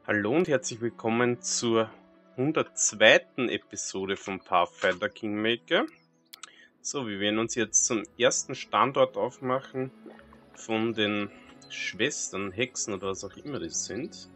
Hallo und herzlich willkommen zur 102. Episode von Pathfinder Kingmaker. So, wir werden uns jetzt zum ersten Standort aufmachen von den Schwestern, Hexen oder was auch immer das sind.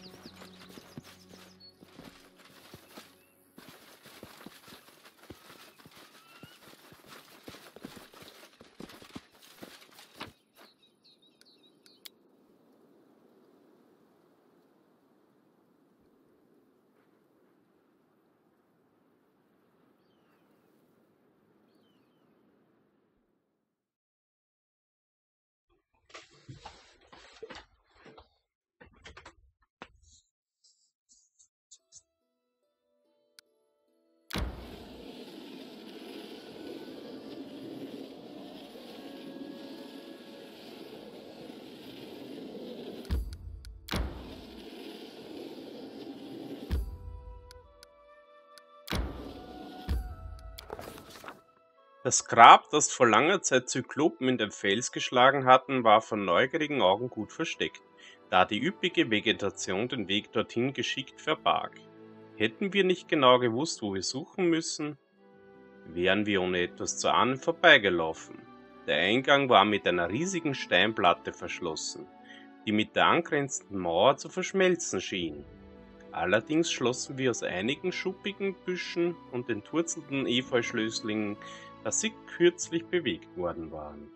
Das Grab, das vor langer Zeit Zyklopen in den Fels geschlagen hatten, war von neugierigen Augen gut versteckt, da die üppige Vegetation den Weg dorthin geschickt verbarg. Hätten wir nicht genau gewusst, wo wir suchen müssen, wären wir ohne etwas zu ahnen vorbeigelaufen. Der Eingang war mit einer riesigen Steinplatte verschlossen, die mit der angrenzenden Mauer zu verschmelzen schien. Allerdings schlossen wir aus einigen schuppigen Büschen und entwurzelten Efeuschlösslingen, dass sie kürzlich bewegt worden waren.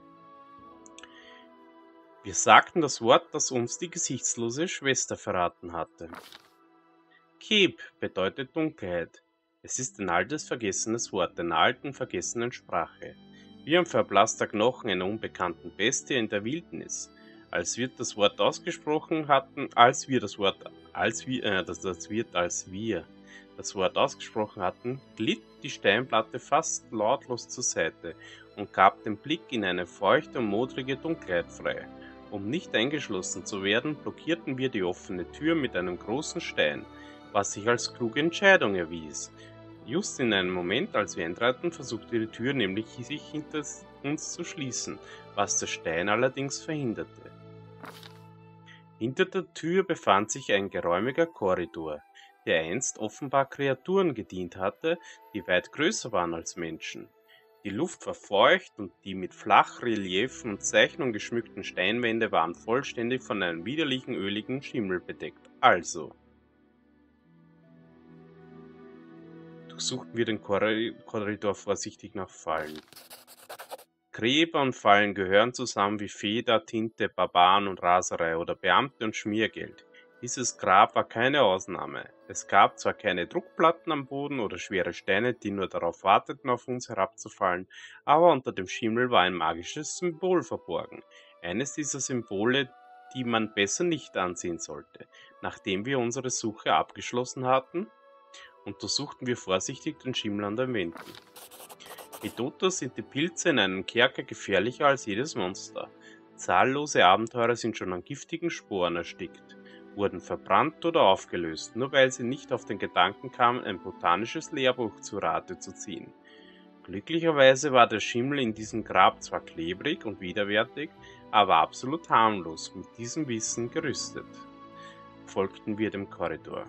Wir sagten das Wort, das uns die gesichtslose Schwester verraten hatte. Keb bedeutet Dunkelheit. Es ist ein altes, vergessenes Wort einer alten, vergessenen Sprache. Wie ein verblasster Knochen einer unbekannten Bestie in der Wildnis. Als wir das Wort ausgesprochen hatten, glitt die Steinplatte fast lautlos zur Seite und gab den Blick in eine feuchte und modrige Dunkelheit frei. Um nicht eingeschlossen zu werden, blockierten wir die offene Tür mit einem großen Stein, was sich als kluge Entscheidung erwies. Just in einem Moment, als wir eintraten, versuchte die Tür nämlich sich hinter uns zu schließen, was der Stein allerdings verhinderte. Hinter der Tür befand sich ein geräumiger Korridor, der einst offenbar Kreaturen gedient hatte, die weit größer waren als Menschen. Die Luft war feucht und die mit Flachreliefen und Zeichnungen geschmückten Steinwände waren vollständig von einem widerlichen, öligen Schimmel bedeckt. Also durchsuchten wir den Korridor vorsichtig nach Fallen. Gräber und Fallen gehören zusammen wie Feder, Tinte, Barbaren und Raserei oder Beamte und Schmiergeld. Dieses Grab war keine Ausnahme. Es gab zwar keine Druckplatten am Boden oder schwere Steine, die nur darauf warteten, auf uns herabzufallen, aber unter dem Schimmel war ein magisches Symbol verborgen. Eines dieser Symbole, die man besser nicht ansehen sollte. Nachdem wir unsere Suche abgeschlossen hatten, untersuchten wir vorsichtig den Schimmel an den Wänden. Mitunter sind die Pilze in einem Kerker gefährlicher als jedes Monster. Zahllose Abenteurer sind schon an giftigen Sporen erstickt, wurden verbrannt oder aufgelöst, nur weil sie nicht auf den Gedanken kamen, ein botanisches Lehrbuch zu Rate zu ziehen. Glücklicherweise war der Schimmel in diesem Grab zwar klebrig und widerwärtig, aber absolut harmlos, mit diesem Wissen gerüstet. Folgten wir dem Korridor.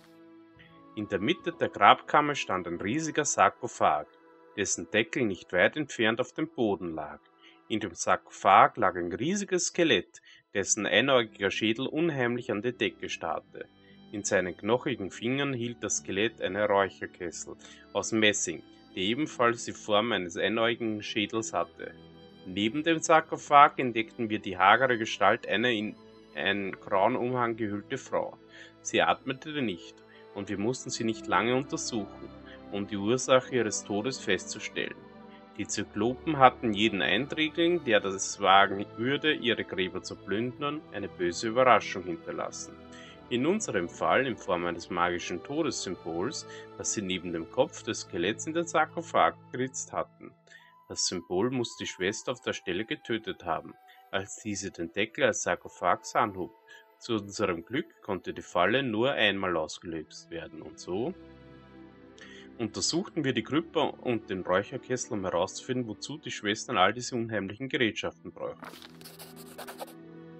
In der Mitte der Grabkammer stand ein riesiger Sarkophag, dessen Deckel nicht weit entfernt auf dem Boden lag. In dem Sarkophag lag ein riesiges Skelett, dessen einäugiger Schädel unheimlich an die Decke starrte. In seinen knochigen Fingern hielt das Skelett eine Räucherkessel aus Messing, die ebenfalls die Form eines einäugigen Schädels hatte. Neben dem Sarkophag entdeckten wir die hagere Gestalt einer in einen grauen Umhang gehüllte Frau. Sie atmete nicht, und wir mussten sie nicht lange untersuchen, um die Ursache ihres Todes festzustellen. Die Zyklopen hatten jeden Eindringling, der das wagen würde, ihre Gräber zu plündern, eine böse Überraschung hinterlassen. In unserem Fall in Form eines magischen Todessymbols, das sie neben dem Kopf des Skeletts in den Sarkophag geritzt hatten. Das Symbol muss die Schwester auf der Stelle getötet haben, als diese den Deckel als Sarkophags anhob. Zu unserem Glück konnte die Falle nur einmal ausgelöst werden, und so untersuchten wir die Krypta und den Räucherkessel, um herauszufinden, wozu die Schwestern all diese unheimlichen Gerätschaften brauchten.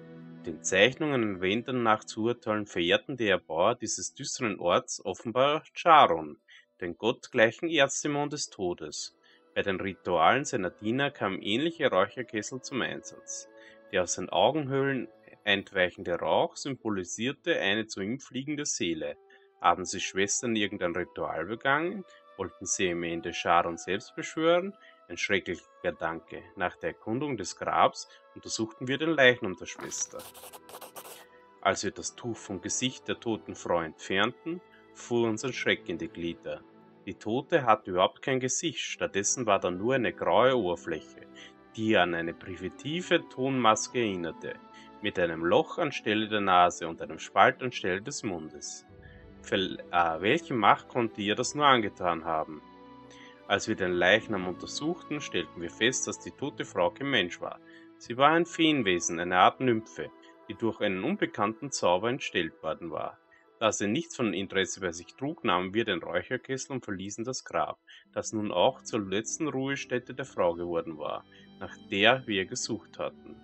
Den Zeichnungen an Wänden nach zu urteilen, verehrten die Erbauer dieses düsteren Orts offenbar Charon, den gottgleichen Erzdämon des Todes. Bei den Ritualen seiner Diener kamen ähnliche Räucherkessel zum Einsatz. Der aus den Augenhöhlen entweichende Rauch symbolisierte eine zu ihm fliegende Seele. Haben sie Schwestern irgendein Ritual begangen? Wollten sie am Ende Charon selbst beschwören? Ein schrecklicher Gedanke. Nach der Erkundung des Grabs untersuchten wir den Leichnam der Schwester. Als wir das Tuch vom Gesicht der toten Frau entfernten, fuhr uns ein Schreck in die Glieder. Die Tote hatte überhaupt kein Gesicht, stattdessen war da nur eine graue Oberfläche, die an eine primitive Tonmaske erinnerte, mit einem Loch anstelle der Nase und einem Spalt anstelle des Mundes. Welche Macht konnte ihr das nur angetan haben? Als wir den Leichnam untersuchten, stellten wir fest, dass die tote Frau kein Mensch war. Sie war ein Feenwesen, eine Art Nymphe, die durch einen unbekannten Zauber entstellt worden war. Da sie nichts von Interesse bei sich trug, nahmen wir den Räucherkessel und verließen das Grab, das nun auch zur letzten Ruhestätte der Frau geworden war, nach der wir gesucht hatten.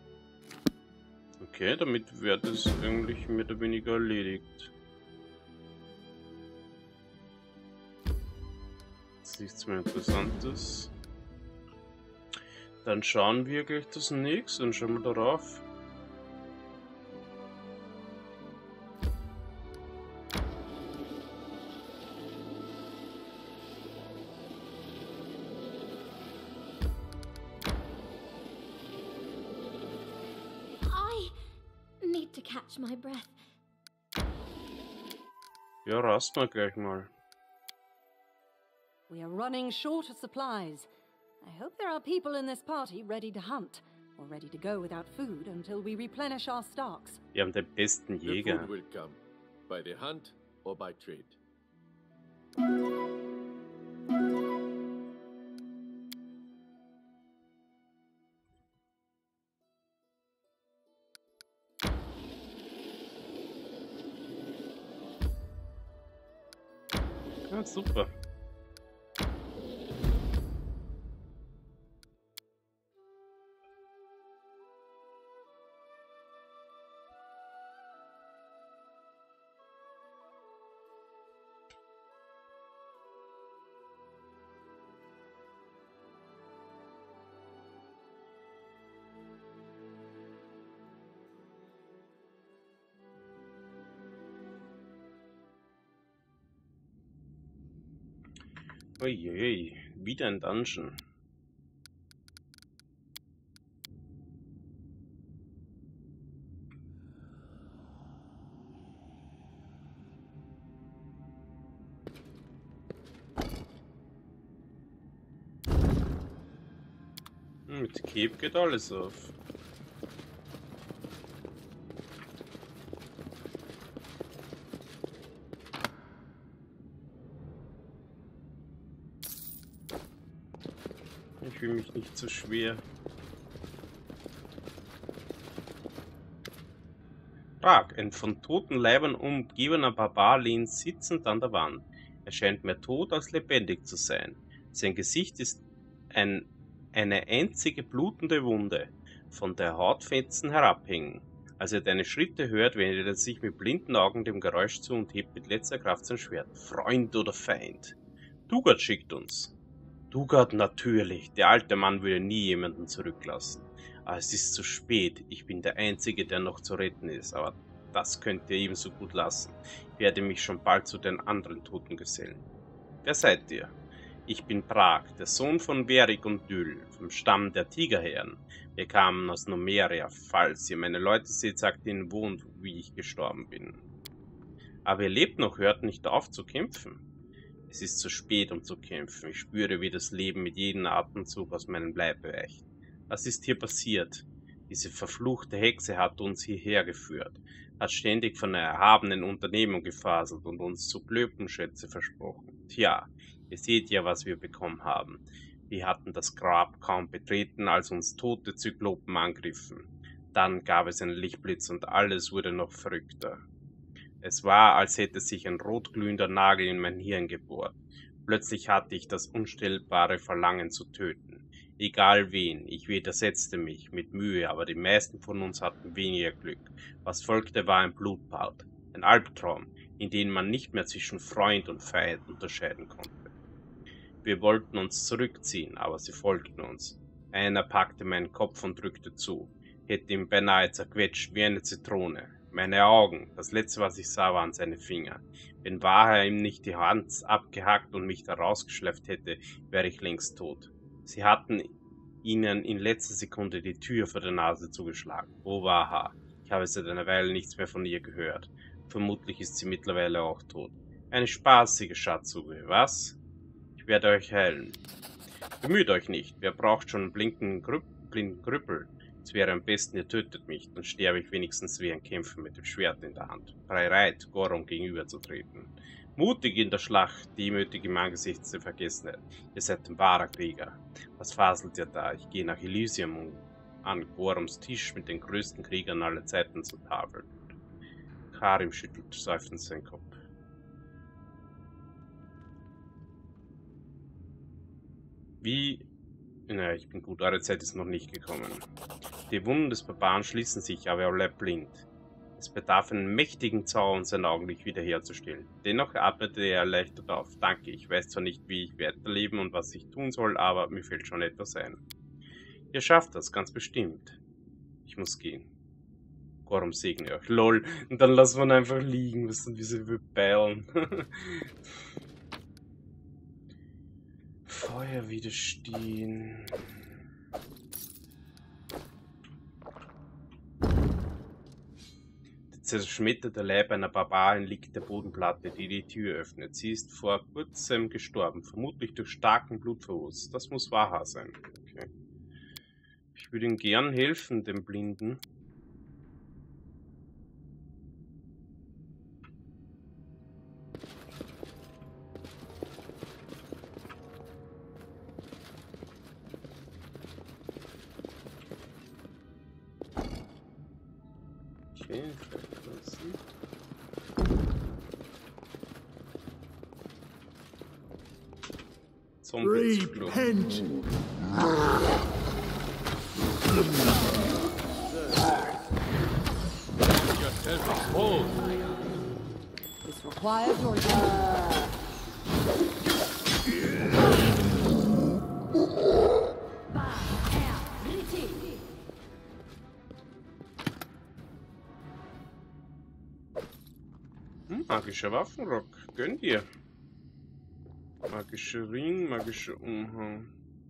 Okay, damit wäre das eigentlich mehr oder weniger erledigt. Nichts mehr Interessantes. Dann schauen wir gleich das nächste und schauen wir darauf. I need to catch my breath. Ja, rast mal gleich mal. We are running short of supplies. I hope there are people in this party ready to hunt, or ready to go without food until we replenish our stocks. Wir haben den besten The Jäger. food will come by the hunt or by trade. Ja, super. Oje, wieder ein Dungeon. Mit Cape geht alles auf. Ich fühle mich nicht so schwer. Prag, ein von toten Leibern umgebener Barbar lehnt sitzend an der Wand. Er scheint mehr tot als lebendig zu sein. Sein Gesicht ist eine einzige blutende Wunde, von der Hautfetzen herabhängen. Als er deine Schritte hört, wendet er sich mit blinden Augen dem Geräusch zu und hebt mit letzter Kraft sein Schwert. Freund oder Feind? Dugard schickt uns. Dugard natürlich. Der alte Mann würde nie jemanden zurücklassen. Aber es ist zu spät. Ich bin der Einzige, der noch zu retten ist. Aber das könnt ihr ebenso gut lassen. Ich werde mich schon bald zu den anderen Toten gesellen. Wer seid ihr? Ich bin Prag, der Sohn von Verik und Dyl, vom Stamm der Tigerherren. Wir kamen aus Numeria. Falls ihr meine Leute seht, sagt ihnen wo und wie ich gestorben bin. Aber ihr lebt noch, hört nicht auf zu kämpfen. Es ist zu spät, um zu kämpfen. Ich spüre, wie das Leben mit jedem Atemzug aus meinem Leib weicht. Was ist hier passiert? Diese verfluchte Hexe hat uns hierher geführt, hat ständig von einer erhabenen Unternehmung gefaselt und uns Zyklopenschätze versprochen. Tja, ihr seht ja, was wir bekommen haben. Wir hatten das Grab kaum betreten, als uns tote Zyklopen angriffen. Dann gab es einen Lichtblitz und alles wurde noch verrückter. Es war, als hätte sich ein rotglühender Nagel in mein Hirn gebohrt. Plötzlich hatte ich das unstillbare Verlangen zu töten. Egal wen, ich widersetzte mich mit Mühe, aber die meisten von uns hatten weniger Glück. Was folgte, war ein Blutbad, ein Albtraum, in dem man nicht mehr zwischen Freund und Feind unterscheiden konnte. Wir wollten uns zurückziehen, aber sie folgten uns. Einer packte meinen Kopf und drückte zu, hätte ihn beinahe zerquetscht wie eine Zitrone. Meine Augen, das letzte, was ich sah, waren seine Finger. Wenn Waha ihm nicht die Hand abgehackt und mich da rausgeschleppt hätte, wäre ich längst tot. Sie hatten ihnen in letzter Sekunde die Tür vor der Nase zugeschlagen. Oh Waha, ich habe seit einer Weile nichts mehr von ihr gehört. Vermutlich ist sie mittlerweile auch tot. Eine spaßige Schatzsuche, was? Ich werde euch heilen. Bemüht euch nicht, wer braucht schon einen blinden Krüppel? Es wäre am besten, ihr tötet mich, dann sterbe ich wenigstens wie ein Kämpfer mit dem Schwert in der Hand. Bereit, Gorum gegenüberzutreten. Mutig in der Schlacht, demütig im Angesicht der Vergessenheit. Ihr seid ein wahrer Krieger. Was faselt ihr da? Ich gehe nach Elysium, um an Gorums Tisch mit den größten Kriegern aller Zeiten zu tafeln. Karim schüttelt seufzend seinen Kopf. Wie? Na, ich bin gut, eure Zeit ist noch nicht gekommen. Die Wunden des Barbaren schließen sich, aber er bleibt blind. Es bedarf einen mächtigen Zauber, um sein Augenlicht wiederherzustellen. Dennoch atmete er erleichtert auf. Danke, ich weiß zwar nicht, wie ich weiterleben und was ich tun soll, aber mir fällt schon etwas ein. Ihr schafft das, ganz bestimmt. Ich muss gehen. Gorum segne euch. Lol. Und dann lassen wir ihn einfach liegen. Was sind diese Beilen? Feuer widerstehen. Der zerschmetterte Leib einer Barbarin liegt der Bodenplatte, die die Tür öffnet. Sie ist vor kurzem gestorben, vermutlich durch starken Blutverlust. Das muss Waha sein. Okay. Ich würde ihm gern helfen, dem Blinden. Okay, verlassen. Repent! Yourself exposed. This requires your Magischer Waffenrock, gönn dir. Magischer Ring, magischer Umhang.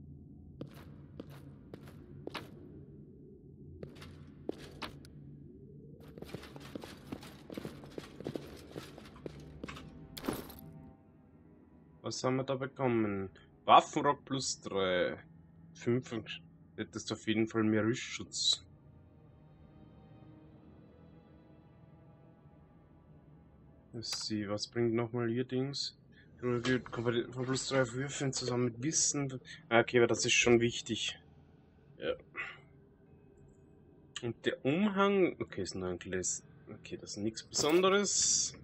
Was haben wir da bekommen? Waffenrock plus 3. 5. Hättest auf jeden Fall mehr Rüstschutz. Sie, was bringt nochmal ihr Dings? Von plus 3 Würfeln zusammen mit Wissen. Okay, aber das ist schon wichtig. Ja. Und der Umhang. Okay, ist nur ein Glas. Okay, das ist nichts Besonderes.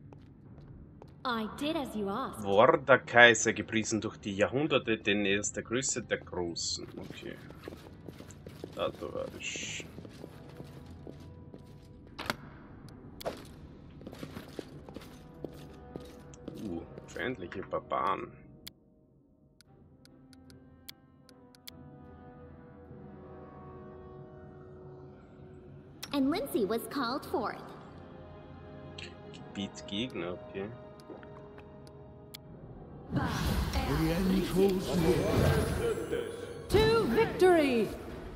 I did as you asked. War der Kaiser gepriesen durch die Jahrhunderte, denn er ist der Größte der Großen. Okay. Da war ich. Feindliche Barbaren. And Lindsay was called forth. Gebietsgegner, okay. The end draws near. to victory!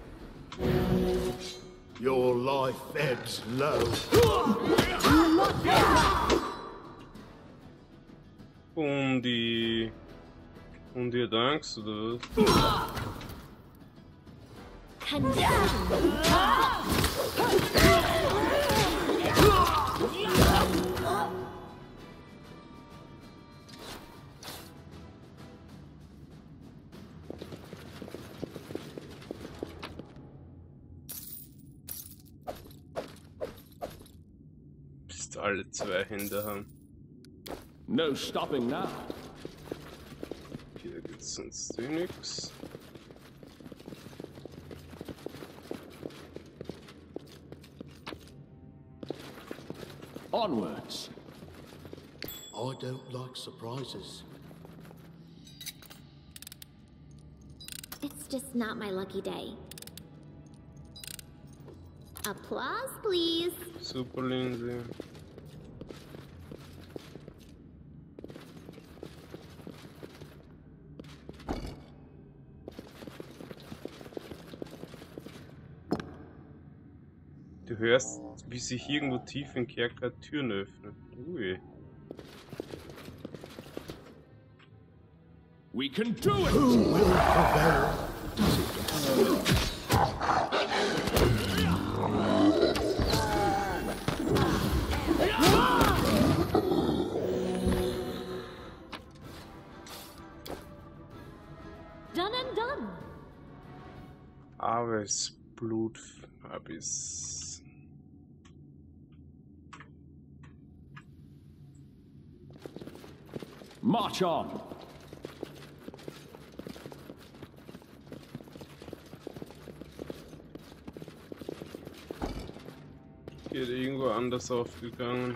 Your life ebbs low. Und ihr Angst, oder was? Bis alle 2 Hände haben. No stopping now. Okay, da gibt's sonst nix. Onwards. I don't like surprises. It's just not my lucky day. Applause, please. Super, Lindsay. Du hörst, wie sich irgendwo tief im Kerker Türen öffnen. Ui. We can do it! Who will prevail? Does it? Done and done. Aves Blut Abyss. March on! Geht irgendwo anders aufgegangen.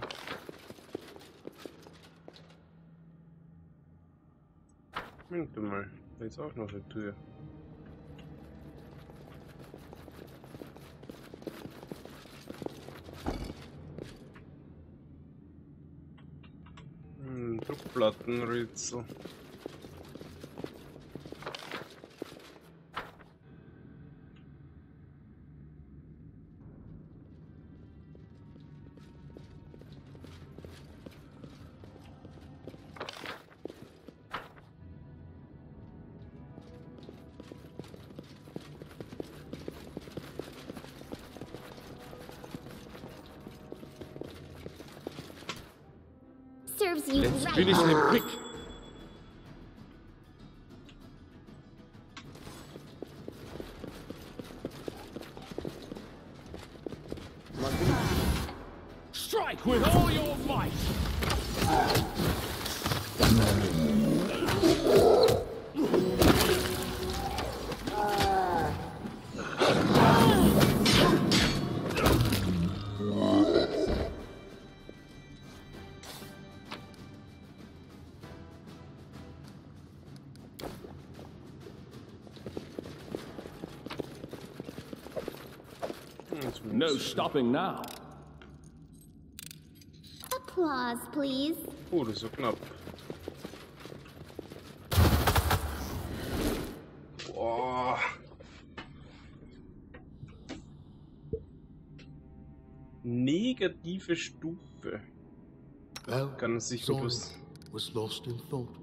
Moment mal, da ist auch noch eine Tür. Druckplattenrätsel. Serves you Jetzt right. will ich eine Pick. Strike with all your might! No stopping now. Applause, please. Oh, das ist so knapp. Boah. Negative Stufe. Well, Kann es sich Zorin bloß... was lost in thought.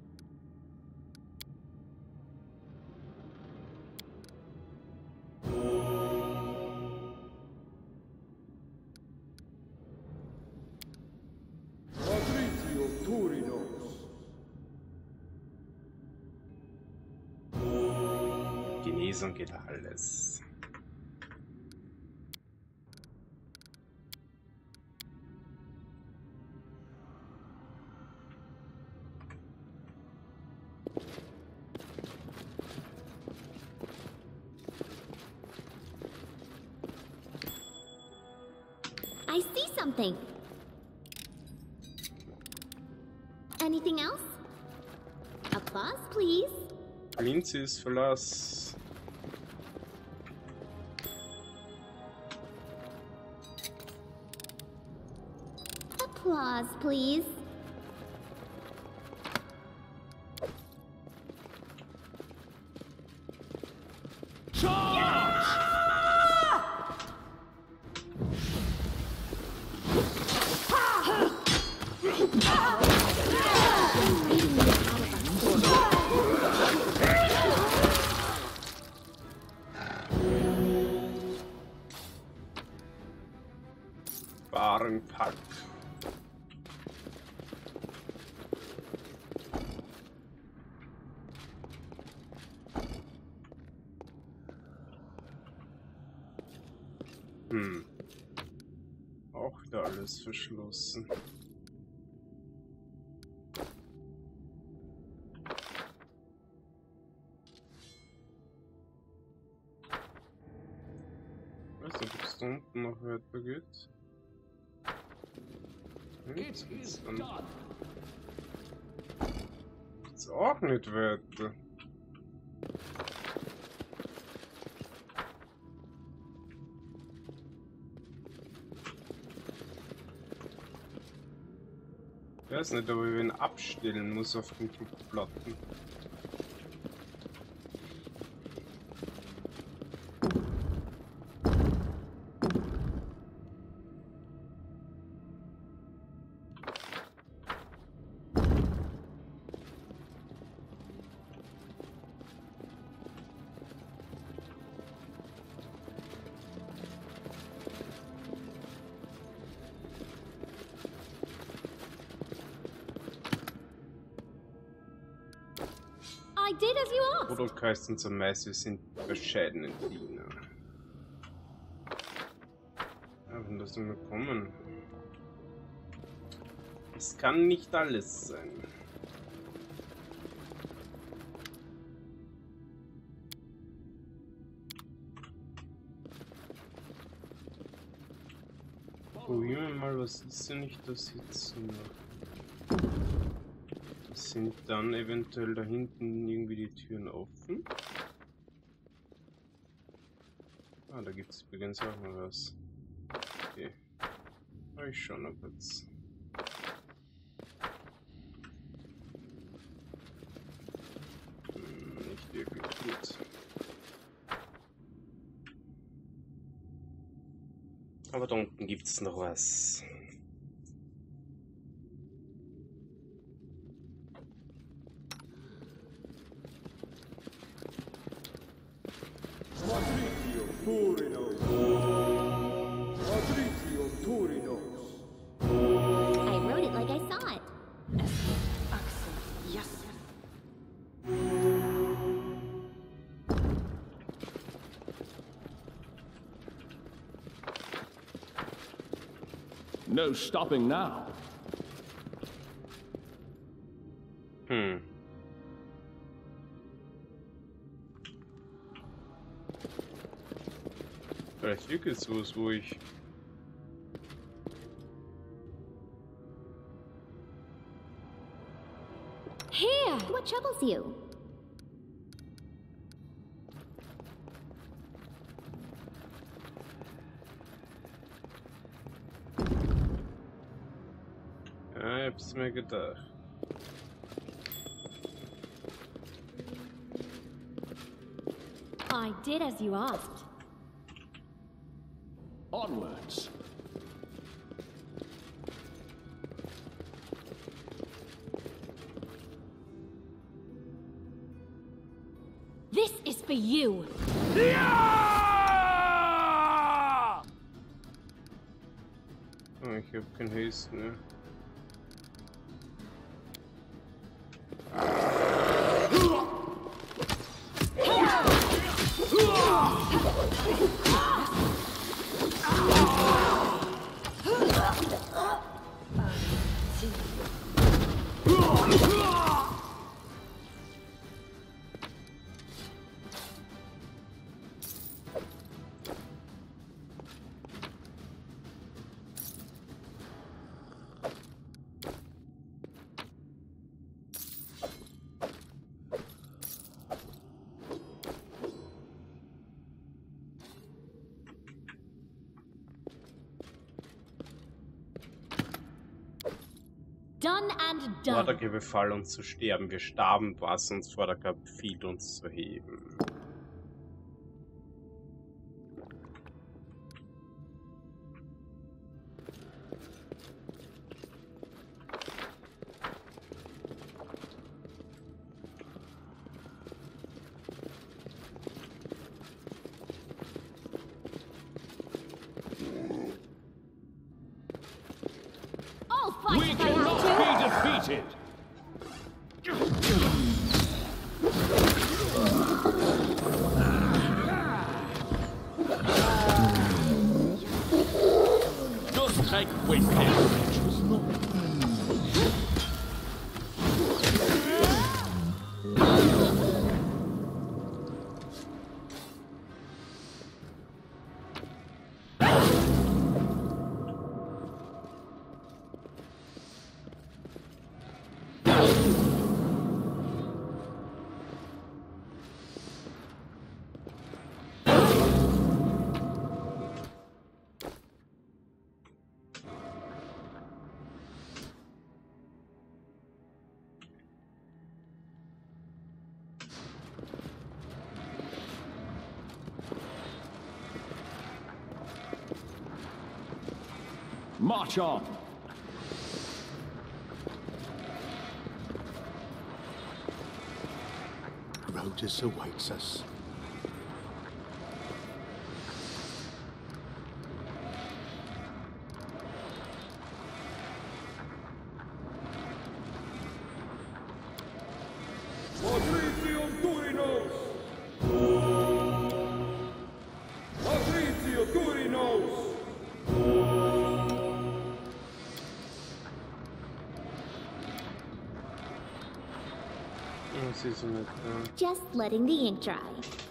Genesung geht alles. I see something. Anything else? Applause, please. Lindsay's Verlass. Applause, please. Warenpack. Auch wieder alles verschlossen. Ich weiß nicht, ob es da unten noch weiter geht. It is done. Ist auch nicht weiter. Ich weiß nicht, ob ich ihn abstellen muss auf den Platten. I did as you asked. Produktkosten zum meisten sind bescheidene Diener. Ja, wenn das nur kommen. Es kann nicht alles sein. Probieren wir mal, was ist denn nicht das jetzt noch? Sind dann eventuell da hinten irgendwie die Türen offen? Ah, da gibt es übrigens auch noch was. Okay. Ich schau noch kurz. Nicht wirklich gut. Aber da unten gibt es noch was. I wrote it like I saw it. Yes. No stopping now. Vielleicht wirklich sowas, wo ich... Here! What troubles you? Ja, ich hab's mir gedacht. I did as you asked. Onwards. This is for you. Oh, ich hab kein Haste, ne? Done and done. Vordergär befahl uns zu sterben. Wir starben, was uns Vordergär befiehlt, uns zu heben. I'll fight We if I have cannot to. be defeated. Just take with him. March on. Grotus awaits us. Was ist denn mit da? Just letting the ink dry.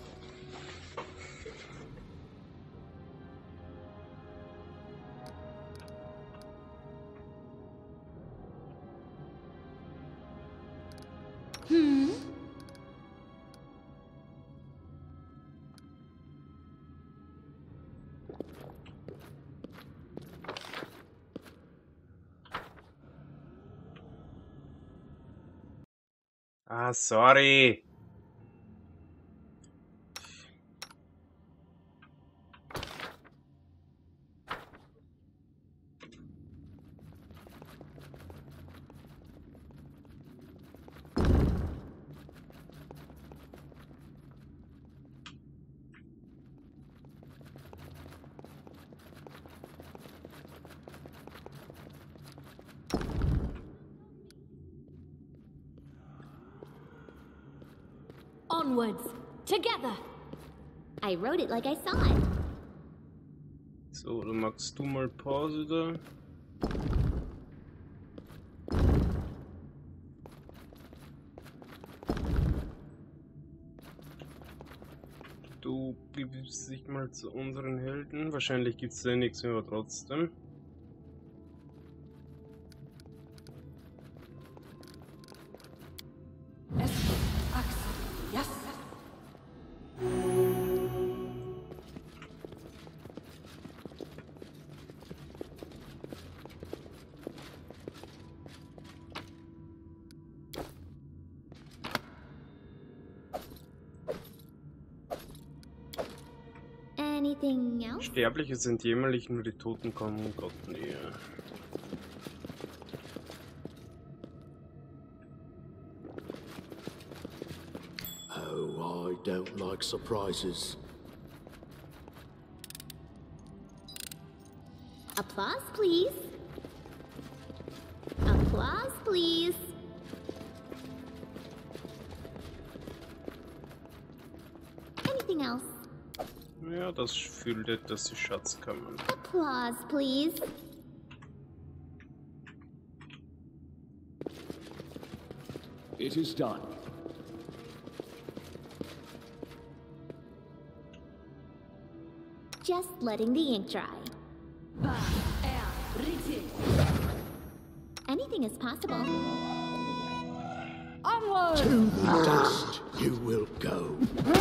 Ah, sorry. Onwards, together. I wrote it like I saw it. So, dann machst du mal Pause da. Du begibst dich mal zu unseren Helden. Wahrscheinlich gibt es da nichts mehr, aber trotzdem. Anything else? Sterbliche sind jämmerlich, nur die Toten kommen Gott näher. Oh, I don't like surprises. Applause, please. Applause, please. Anything else? Ja, das fühlte, dass die Schatzkammern. Applause, please. It is done. Just letting the ink dry. Anything is possible. Onward! To the dust you will go.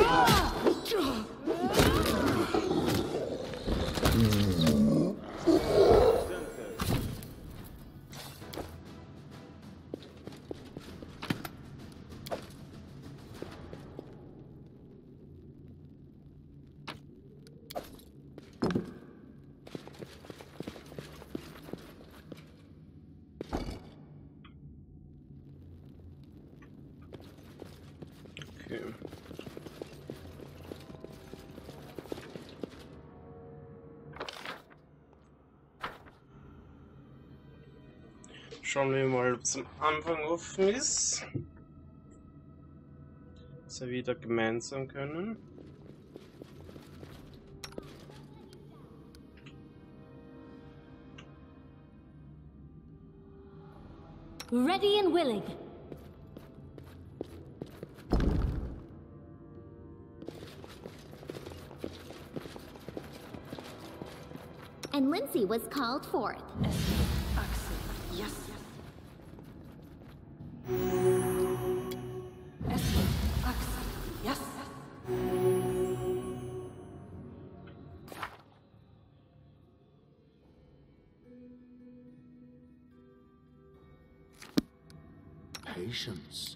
Okay. Schauen wir mal, ob es am Anfang offen ist. Dass wir wieder gemeinsam können. Ready and willing. And Lindsay was called forth. Yes. Yes. Patience.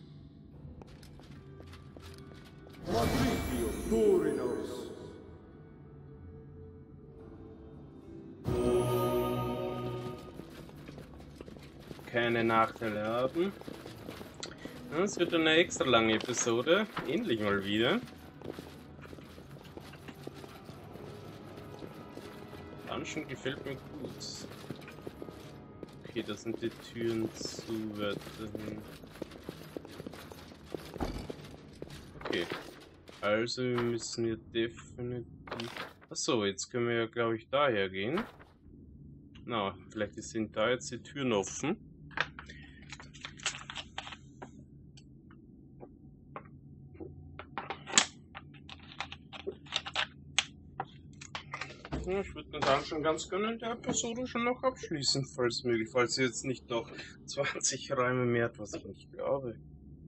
keine Nachteile haben. Es wird eine extra lange Episode. Endlich mal wieder. Dungeon gefällt mir gut. Okay, da sind die Türen zu weiterhin. Okay. Also wir müssen hier definitiv... Achso, jetzt können wir ja, glaube ich, daher gehen. Na, vielleicht sind da jetzt die Türen offen. Ja, ich würde dann schon ganz gerne in der Episode schon noch abschließen, falls möglich. Falls ihr jetzt nicht noch 20 Räume mehr hat, was ich nicht glaube.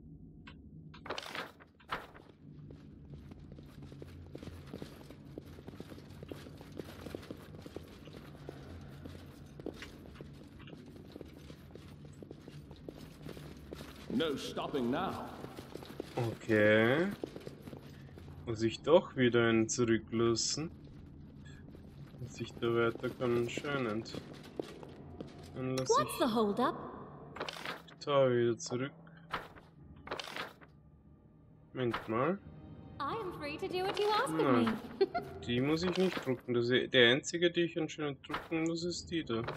No stopping now. Okay. Muss ich doch wieder einen zurücklassen. Dass ich da weiter kann anscheinend. Dann lasse What's the hold up? ich da wieder zurück. Moment mal. I am free to do what you ask of Nein. me. Die muss ich nicht drucken. Das ist der einzige, die ich anscheinend drucken muss, ist die da.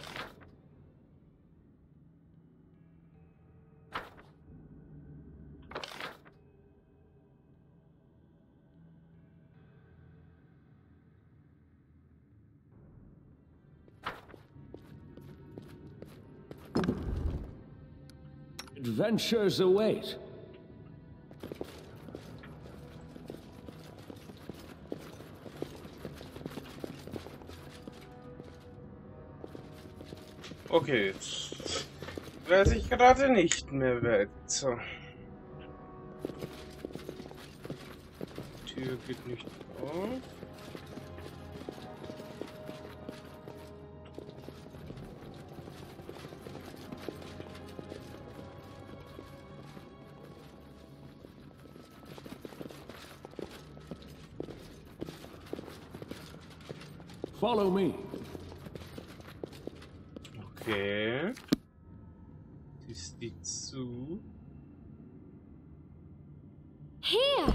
Adventures await. Okay, jetzt weiß ich gerade nicht mehr weiter. Die Tür geht nicht auf. Follow me. Okay. Ist die zu? Here!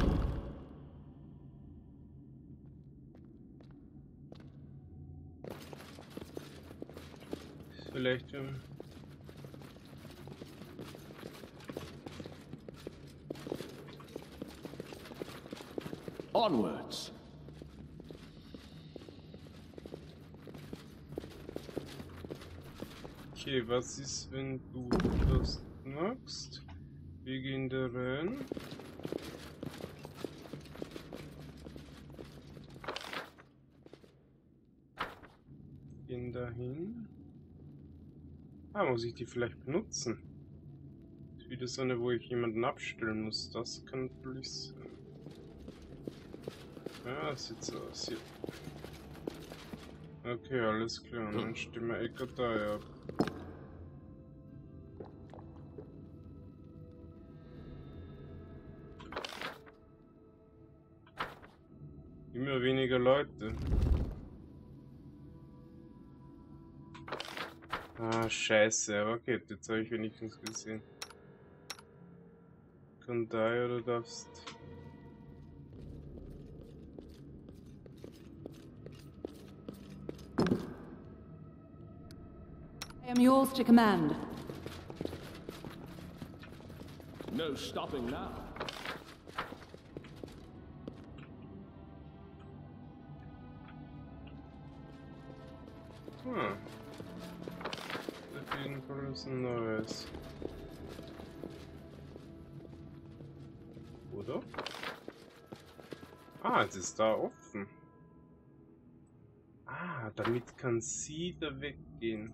Vielleicht Onwards. Okay, was ist, wenn du das machst? Wir gehen da rein. Gehen dahin. Ah, muss ich die vielleicht benutzen? Das ist wieder so eine, wo ich jemanden abstellen muss. Das kann natürlich sein. Ja, das sieht so aus hier. Okay, alles klar. Dann stellen wir Ecker da ab. Immer weniger Leute. Ah, scheiße, aber okay, jetzt habe ich wenigstens gesehen. Kann da oder darfst. I am yours to command. No stopping now. Hm. Auf jeden Fall ist ein neues. Oder? Ah, es ist da offen. Ah, damit kann sie da weggehen.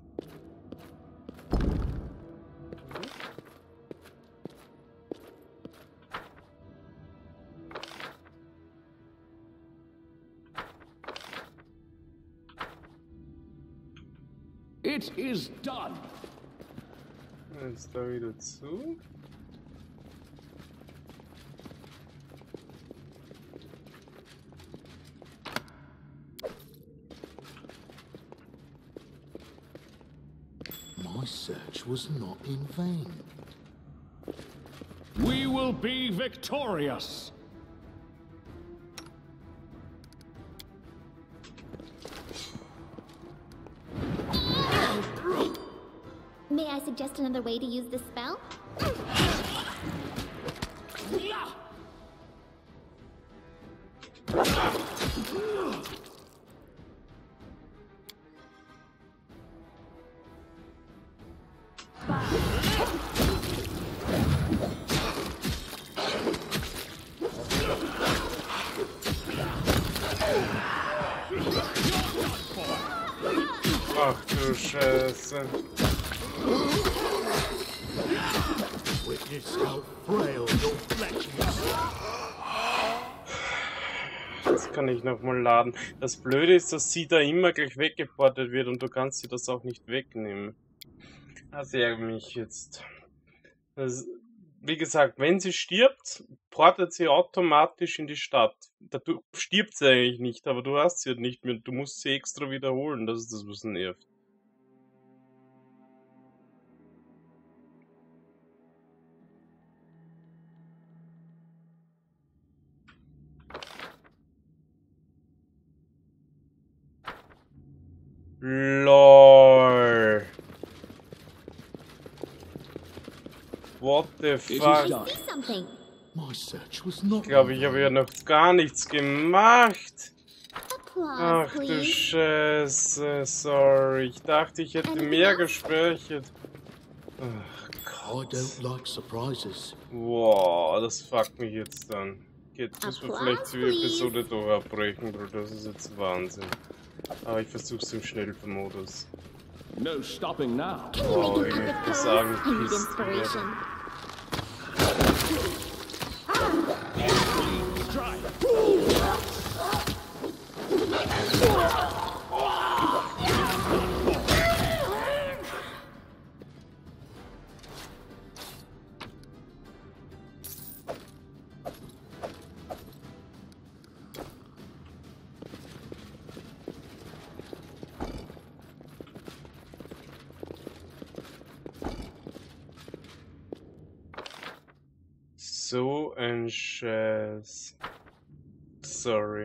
It is done. Jetzt da wieder zu. My search was not in vain. We will be victorious. May I suggest another way to use this spell? Ach du Scheiße. Witness how frail your flesh is. Das kann ich nochmal laden. Das Blöde ist, dass sie da immer gleich weggeportet wird und du kannst sie das auch nicht wegnehmen. Das ärgert mich jetzt. Wie gesagt, wenn sie stirbt, portet sie automatisch in die Stadt. Dadurch stirbt sie eigentlich nicht, aber du hast sie halt nicht mehr. Du musst sie extra wiederholen. Das ist das, was nervt. LOL. What the fuck? See something. My search was not Ich glaube, ich habe ja noch gar nichts gemacht. Applause, Ach du please. Scheiße, sorry. Ich dachte, ich hätte mehr gespeichert. Ach I Gott. don't like surprises. Wow, das fuckt mich jetzt an. Jetzt müssen wir vielleicht Applaus, die please. Episode doch abbrechen, Bruder. Das ist jetzt Wahnsinn. Aber ich versuch's im Schnellmodus. No stopping now. Can you Wow, make ich an epic möchte sagen, pose? I need Peace inspiration. So ein Scheiß. Sorry.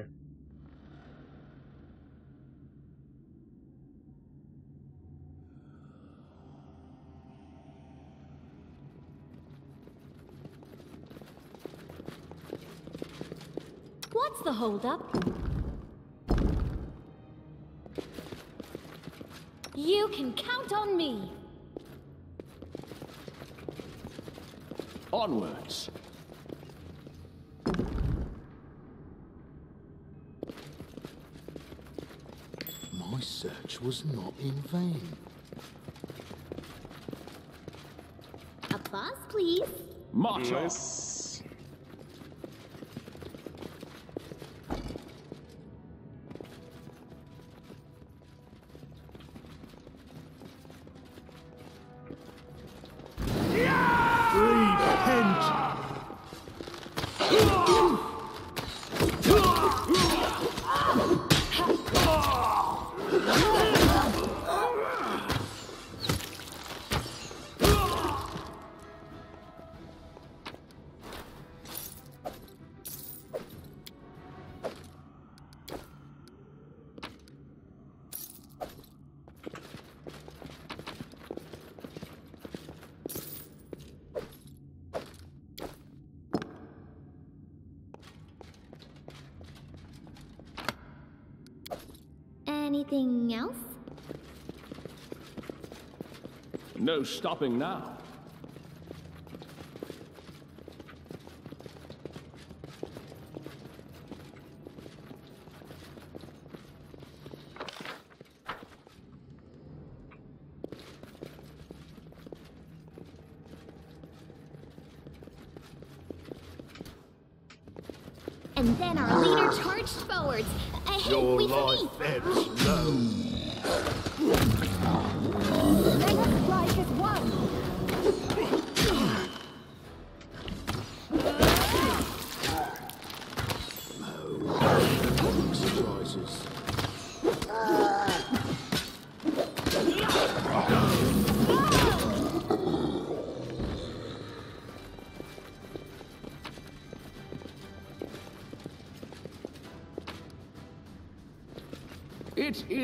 What's the holdup? You can count on me. Onwards. My search was not in vain. Applause, please. Motto. Nice. Repent! Anything else? No stopping now. And then our leader charged forwards. Your We life ebbs low. Let us strike as one! Surprises.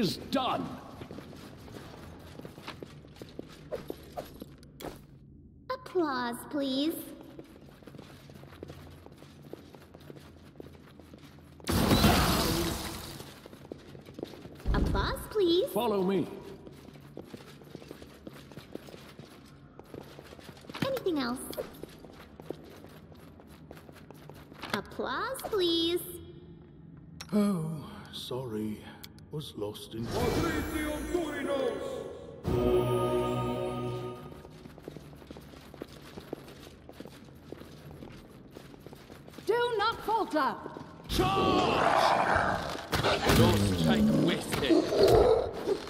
is done. Applause, please. Applause, please. Follow me. Anything else? Applause, please. Oh, sorry. Was lost in... Do not falter! Don't take wasted.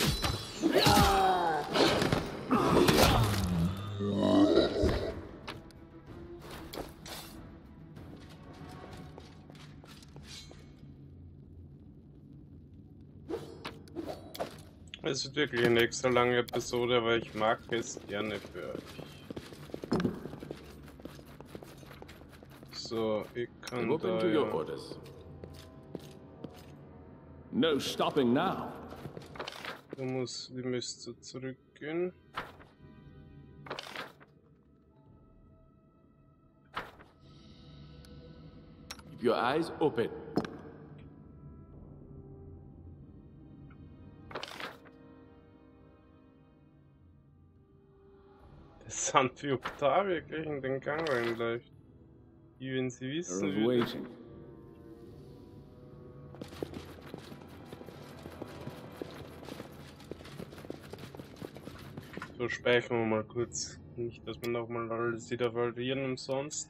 Es ist wirklich eine extra lange Episode, aber ich mag es gerne für euch. So, ich kann Open da to your ja. orders. No stopping now. Wir müssen zurückgehen. Keep your eyes open. Das sind wie Octavia gleich in den Gang reinläuft. Wie wenn sie wissen Of würde. waiting. So, speichern wir mal kurz. Nicht, dass wir nochmal alles wieder verlieren umsonst.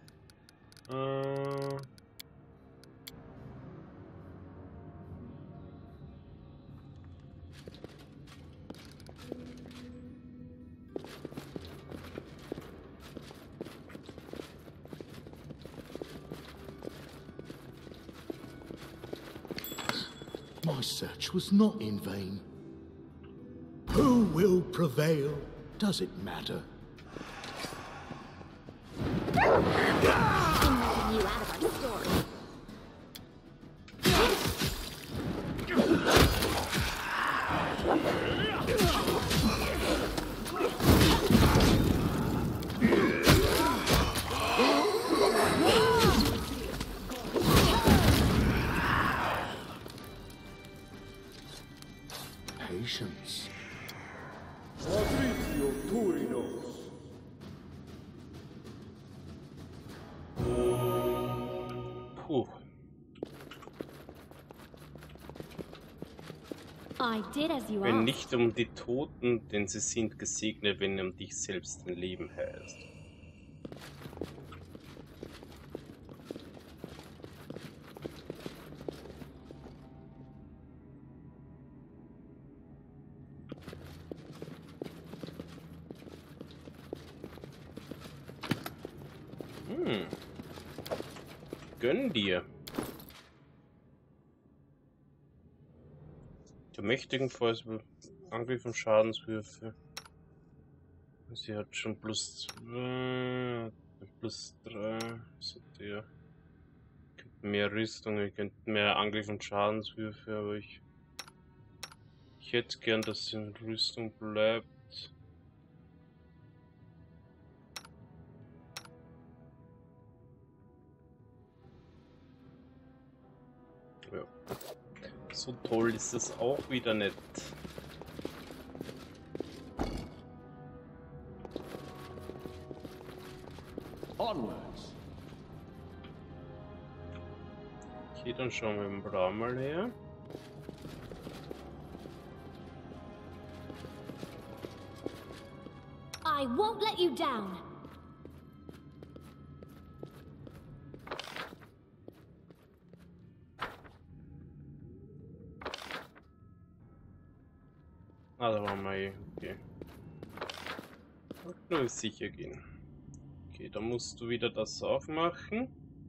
My search was not in vain. Who will prevail? Does it matter? I'm letting you out of our story. Patience. Puh. I did as you Wenn asked. nicht um die Toten, denn sie sind gesegnet, wenn um dich selbst dein Leben heißt. Gönn dir. Der mächtigen Falls Angriff und Schadenswürfe. Sie hat schon +2, +3. So der. Mehr Rüstung, ihr könnt mehr Angriff und Schadenswürfe, aber ich hätte gern, dass sie in Rüstung bleibt. Ja. So toll ist das auch wieder nicht. Onwards. Okay, dann schauen wir den Bra mal her. I won't let you down. Ah, da waren wir eh. Okay. Und nur sicher gehen. Okay, dann musst du wieder das aufmachen.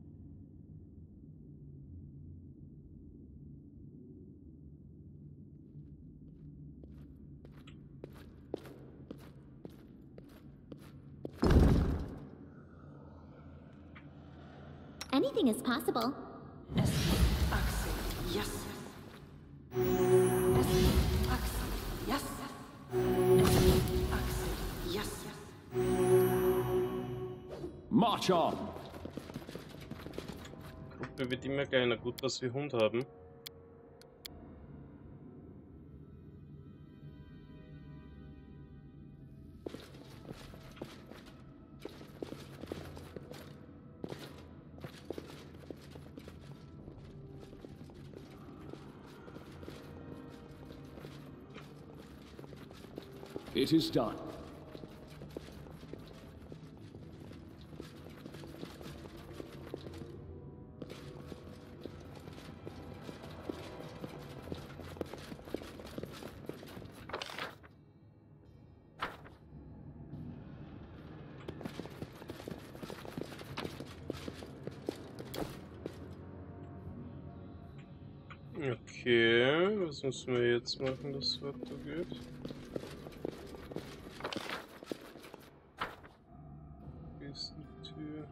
Anything is possible. March on. Gruppe wird immer kleiner. Gut, dass wir Hund haben. It is done. Okay, was müssen wir jetzt machen, dass es weitergeht? Hier ist die Tür.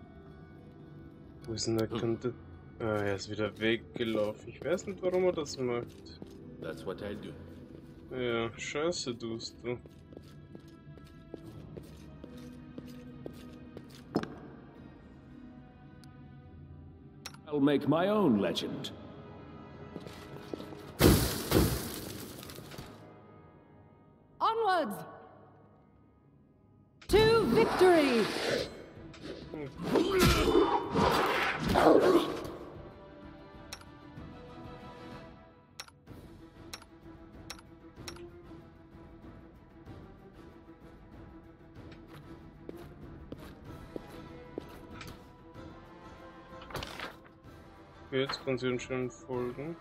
Wo ist denn der Kante? Ah, er ist wieder weggelaufen. Ich weiß nicht, warum er das macht. That's what I do. Ja, scheiße tust du. I'll make my own legend. Onwards! To victory! Okay, jetzt kann sie uns schon folgen.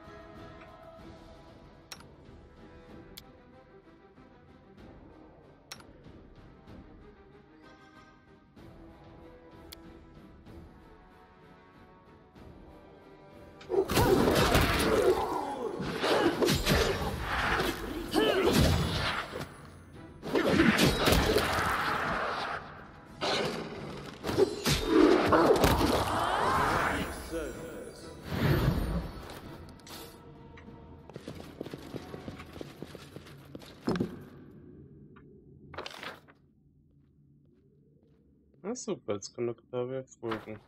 Na super, jetzt kann Octavia folgen.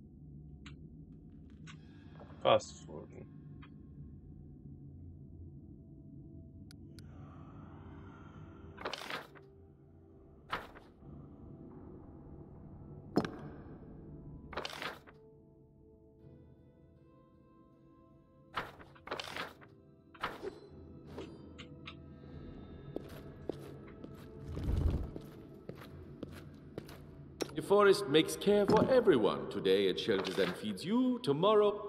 Fast folgen. The forest makes care for everyone. Today it shelters and feeds you. Tomorrow...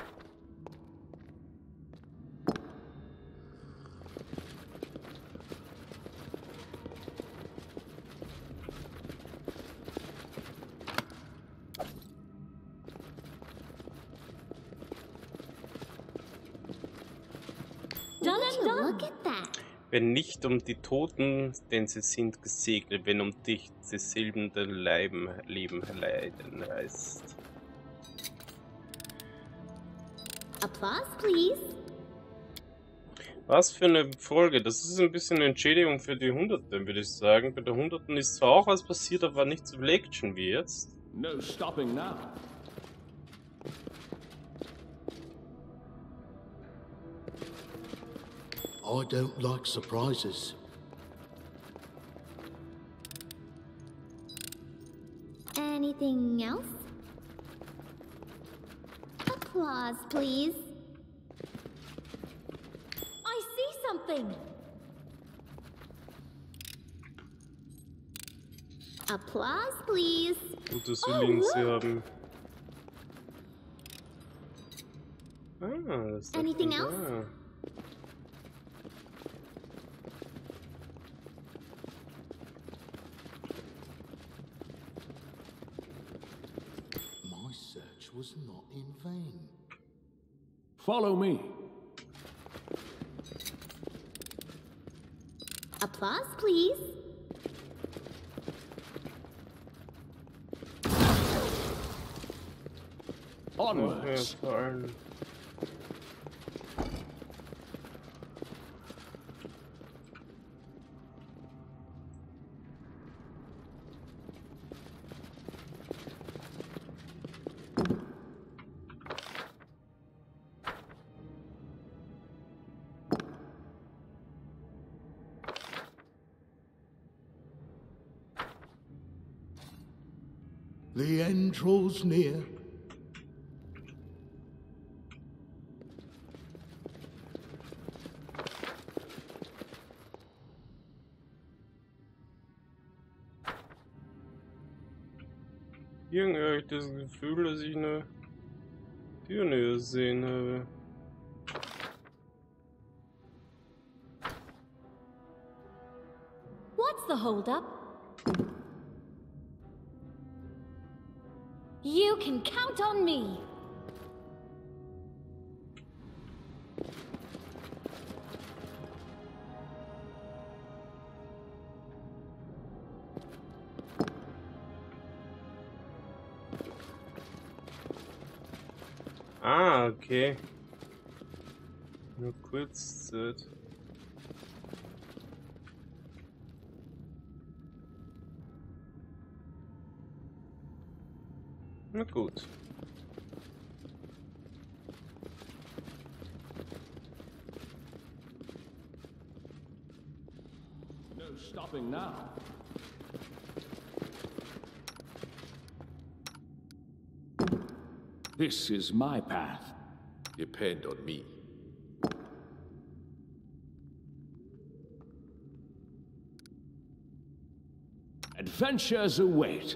Don't you look at that? Wenn nicht um die Toten, denn sie sind gesegnet, wenn um dich dieselben Leben leiden heißt. Applause, please. Was für eine Folge. Das ist ein bisschen eine Entschädigung für die Hunderten, würde ich sagen. Bei der Hunderten ist zwar auch was passiert, aber nicht so viel Action wie jetzt. No stopping now. I don't like surprises. Anything else? Applause, please. I see something. Applause, please. Gut, dass wir links hier haben. Ah, das ist Anything da. else? My search was not in vain. Follow me. Applause, please. Onwards. Ja, fallen. The end draws near. Irgendwie habe ich das Gefühl, dass ich eine Tür näher gesehen habe. What's the holdup? You can count on me. Ah, okay. Nur Kurzzeit. Na gut. No stopping now. This is my path. Depend on me. Adventures await.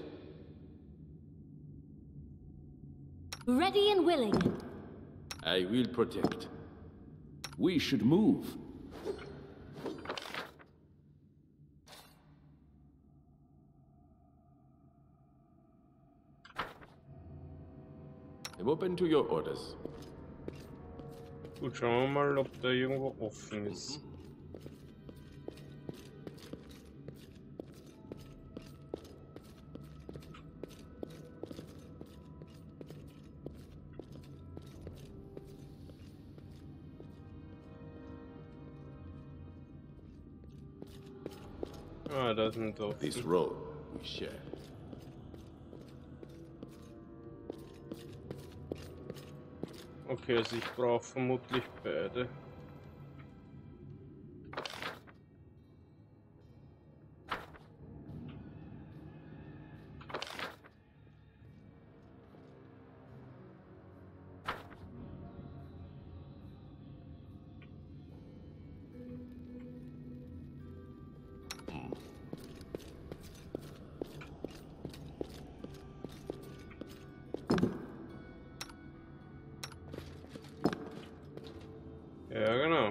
Ready and willing. I will protect. We should move. I'm open to your orders. Gut, schauen wir mal, ob da irgendwo offen ist. Ah, da sind doch. This road we share. Okay, also ich brauche vermutlich beide. Ja, genau.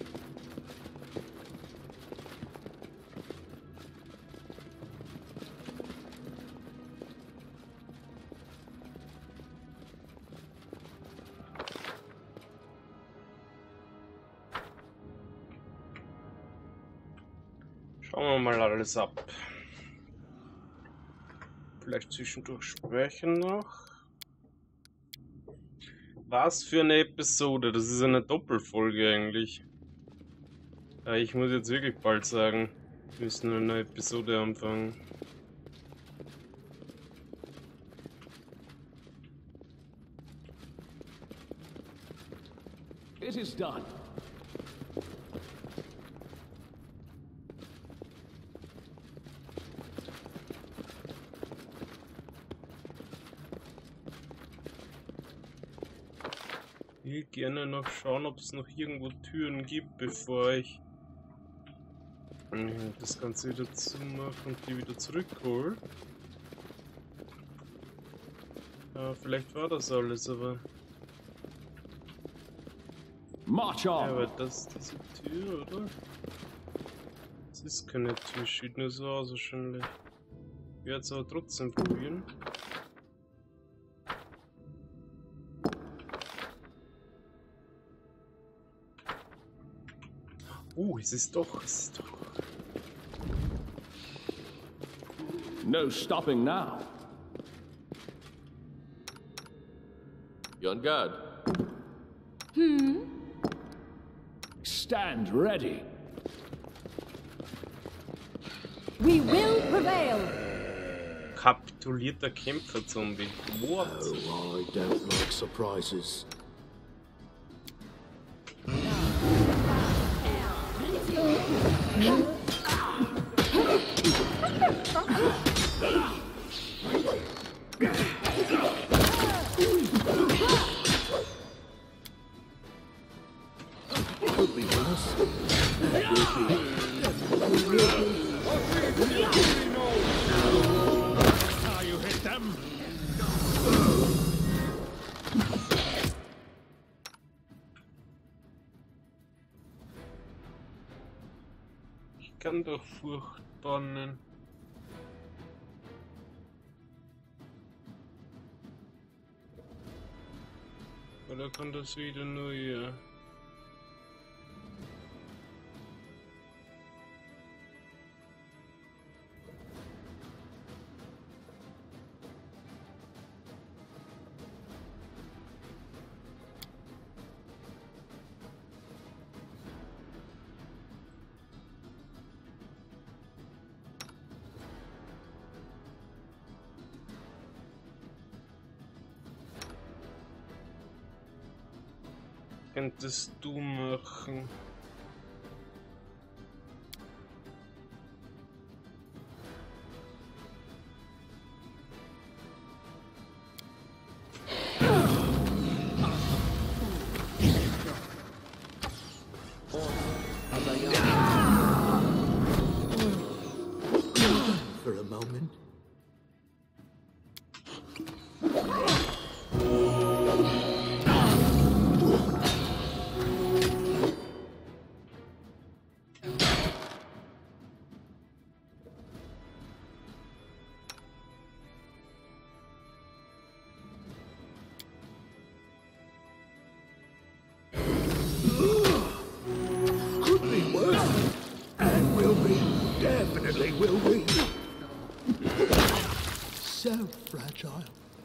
Schauen wir mal alles ab. Vielleicht zwischendurch sprechen noch. Was für eine Episode, das ist eine Doppelfolge eigentlich. Ich muss jetzt wirklich bald sagen, wir müssen eine Episode anfangen. It is done. Ich will gerne noch schauen, ob es noch irgendwo Türen gibt, bevor ich das Ganze wieder zumache und die wieder zurückhole. Vielleicht war das alles, aber... March Ja, on. aber das ist diese Tür, oder? Das ist keine Tür, sieht nur so aus wahrscheinlich. Ich werde es aber trotzdem probieren. Es ist doch, No stopping now. You on guard? Stand ready. We will prevail. Kapitulierter Kämpfer-Zombie. What? Oh, I don't like surprises. kann doch Furcht bannen. Oder kann das wieder nur ja? Könntest du machen? For a moment. Could be worse. And will be. Definitely will be. So fragile.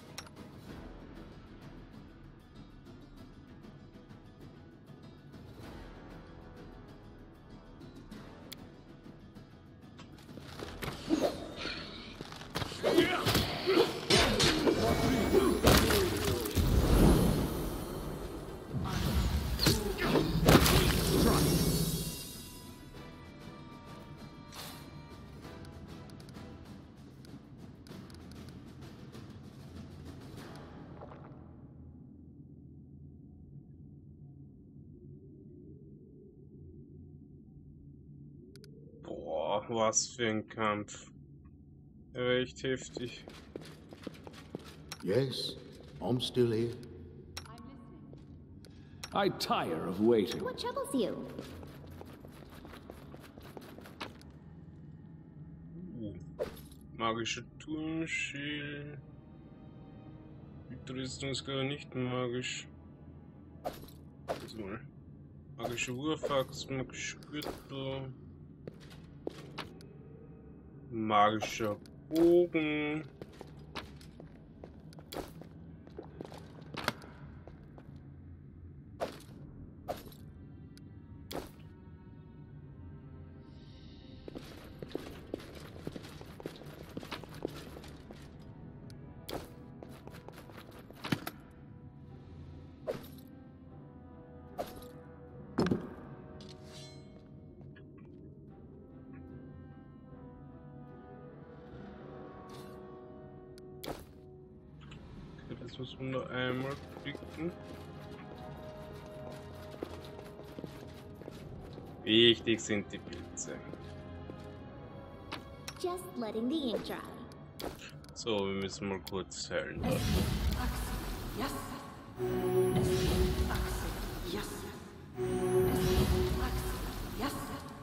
Boah, was für ein Kampf. Er war echt heftig. Yes, I'm still here. I tire of waiting. What troubles you? Magische Turmschild. Die Rüstung ist gar nicht magisch. Also mal. Magische Wurfaxt, magische Gürtel. Magischer Bogen. Das muss man nur einmal klicken. Wichtig sind die Pilze. Just letting the ink dry. So, wir müssen mal kurz heilen. Yes. Yes. Yes.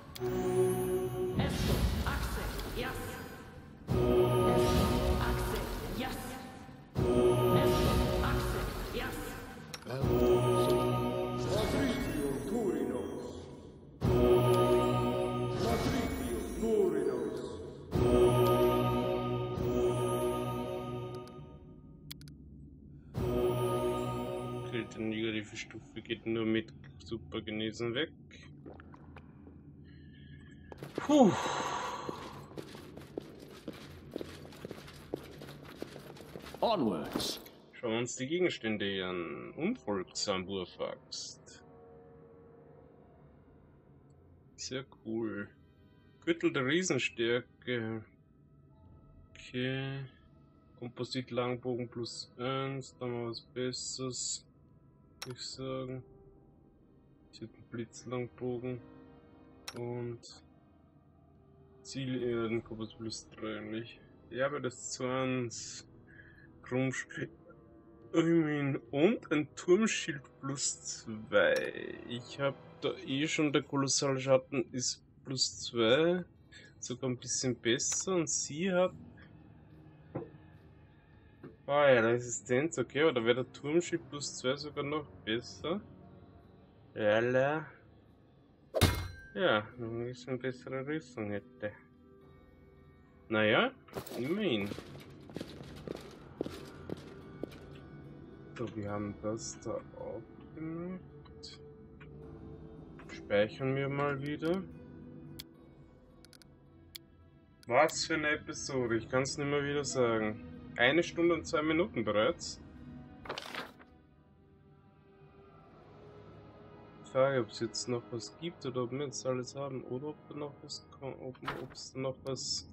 Okay, die negative Stufe geht nur mit super genesen weg. Puh. Onwards. Schauen wir uns die Gegenstände an. Unfolgsam Wurfaxt. Sehr cool. Gürtel der Riesenstärke. Okay. Komposit Langbogen plus 1. Da haben wir was Besseres. Würde ich sagen. Ich hätte einen Blitzlangbogen. Und Zielenerden Komposit plus 3 eigentlich. Ja, aber das 20. Krummschild und ein Turmschild plus 2. Ich habe da eh schon, der Kolossalschatten ist plus 2 sogar ein bisschen besser und sie hat Feuerresistenz, okay, oder wäre der Turmschild plus 2 sogar noch besser? Ja, wenn ich eine bessere Rüstung hätte. Naja, immerhin. So, wir haben das da auch gemacht. Speichern wir mal wieder. Was für eine Episode, ich kann es nicht mehr wieder sagen. 1 Stunde und 2 Minuten bereits. Ich frage, ob es jetzt noch was gibt oder ob wir jetzt alles haben oder ob da noch was kommt, ob es da noch was.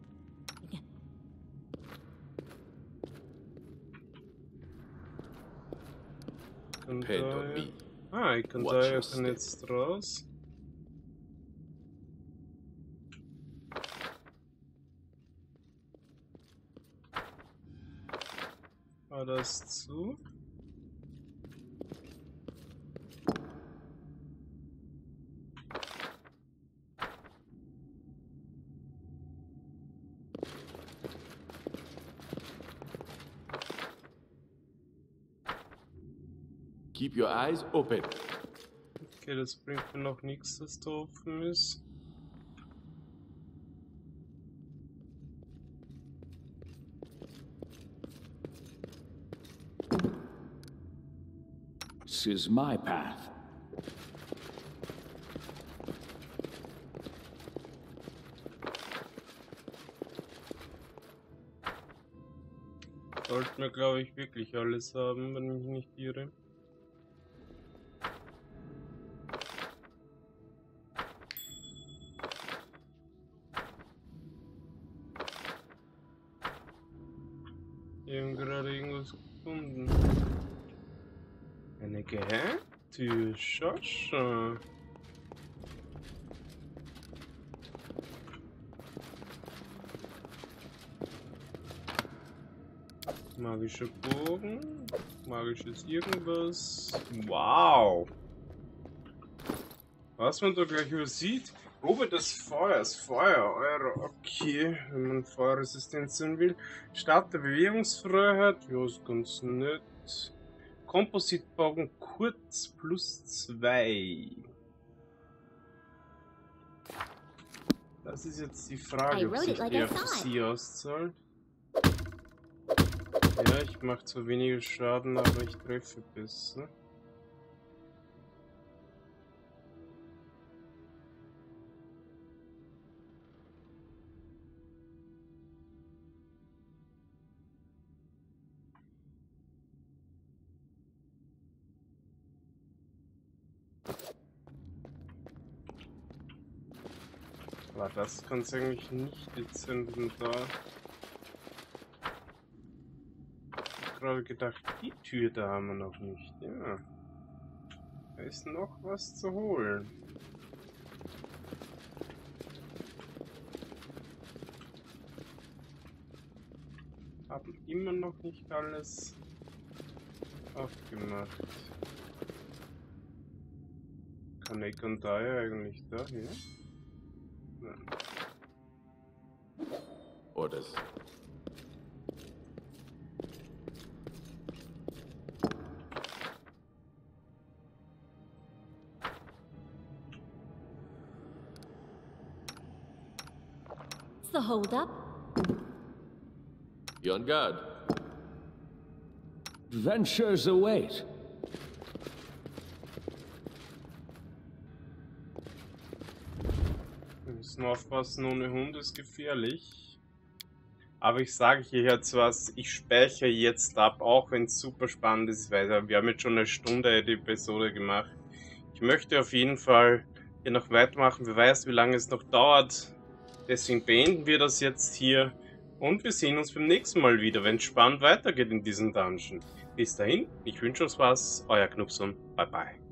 Ich kann da jetzt raus. Das zu. Keep your eyes open. Okay, das bringt mir noch nichts, dass da offen ist. This is my path. Sollten wir, glaube ich, wirklich alles haben, wenn ich mich nicht irre. Wir haben gerade irgendwas gefunden. Eine Geheimtür, Schascha. Magischer Bogen, magisches irgendwas. Wow! Was man da gleich übersieht. Probe des Feuers, Feuer, okay, wenn man Feuerresistenz sein will. Start der Bewegungsfreiheit, ja, ist ganz nett. Kompositbogen kurz plus 2. Das ist jetzt die Frage, ob sich der für sie auszahlt. Ja, ich mache zwar weniger Schaden, aber ich treffe besser. Aber das kann es eigentlich nicht dezent da. Ich habe gerade gedacht, die Tür da haben wir noch nicht. Ja. Da ist noch was zu holen. Haben immer noch nicht alles aufgemacht. Kann ich und da ja eigentlich da hier? Nein. Oh, das. What's the holdup? Be on guard. Adventures await. Wir müssen aufpassen, ohne Hund ist gefährlich. Aber ich sage hier jetzt was, ich speichere jetzt ab, auch wenn es super spannend ist, weil wir haben jetzt schon eine Stunde die Episode gemacht. Ich möchte auf jeden Fall hier noch weitermachen, wer weiß, wie lange es noch dauert. Deswegen beenden wir das jetzt hier und wir sehen uns beim nächsten Mal wieder, wenn es spannend weitergeht in diesem Dungeon. Bis dahin, ich wünsche euch was, euer Knupson, bye bye.